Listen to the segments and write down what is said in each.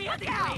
Immediately!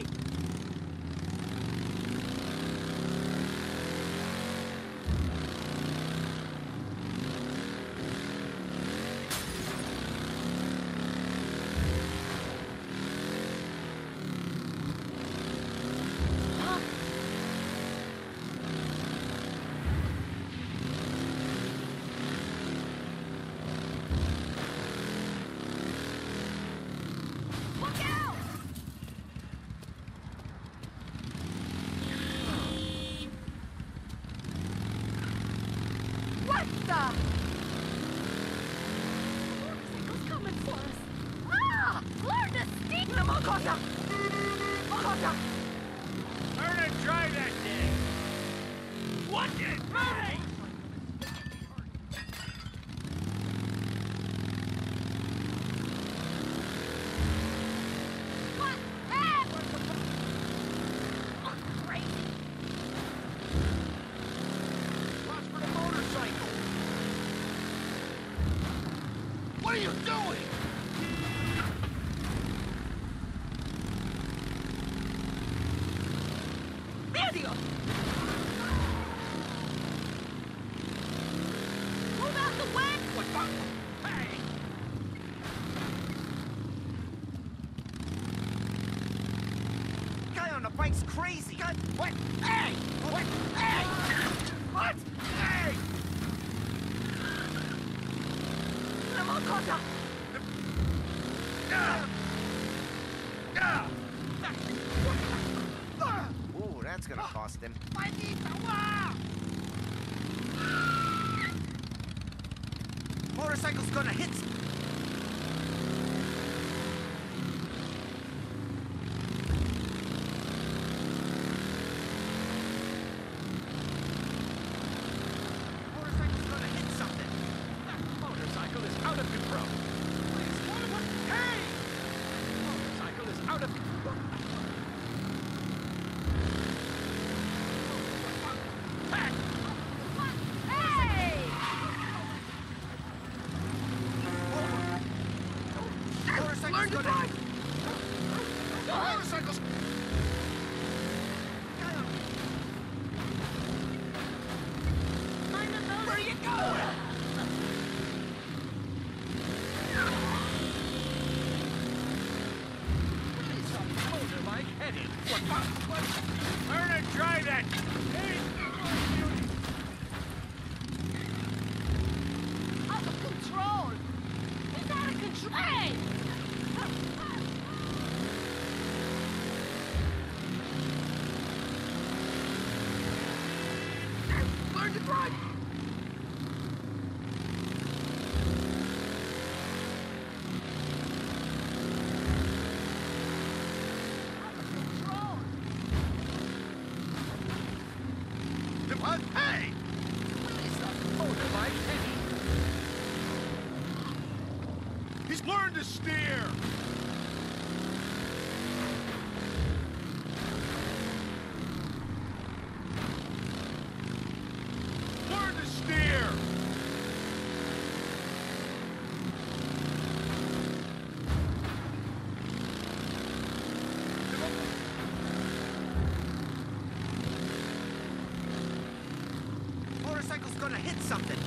Learn and drive that thing! Watch it! Hey! What? Hey! Oh, crazy! Watch for the motorcycle! What are you doing? Medio! Move out the way! What the? Hey! Guy on the bike's crazy. God, What? Hey! What? Hey! What? Hey! La cosa! ooh, that's gonna cost him. Motorcycle's gonna hit. Motorcycle's gonna hit something. That motorcycle is out of control. Please, what? Hey! Motorcycle is out of control. Hey! Hey! Motorcycle's gonna hit. Motorcycle's... Where are you going? Where's the motorbike headed? What? Learn and drive that! Hey! Out of control! He's out of control! Hey! Learn to drive! What? Hey! Where's the motorbike heading? He's learned to steer! Learn to steer! Motorcycle's gonna hit something.